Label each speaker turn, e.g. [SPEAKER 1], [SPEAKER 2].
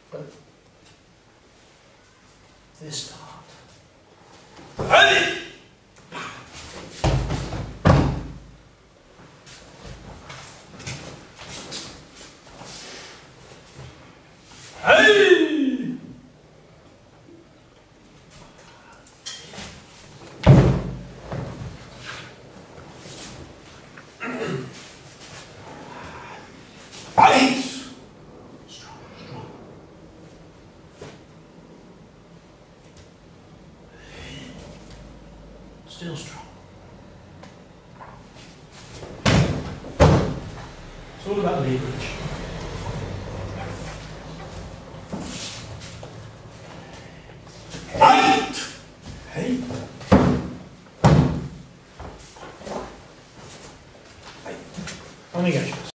[SPEAKER 1] But this start.
[SPEAKER 2] Hey! Hey! Ice!
[SPEAKER 1] Strong, strong. Still strong. It's all about leverage.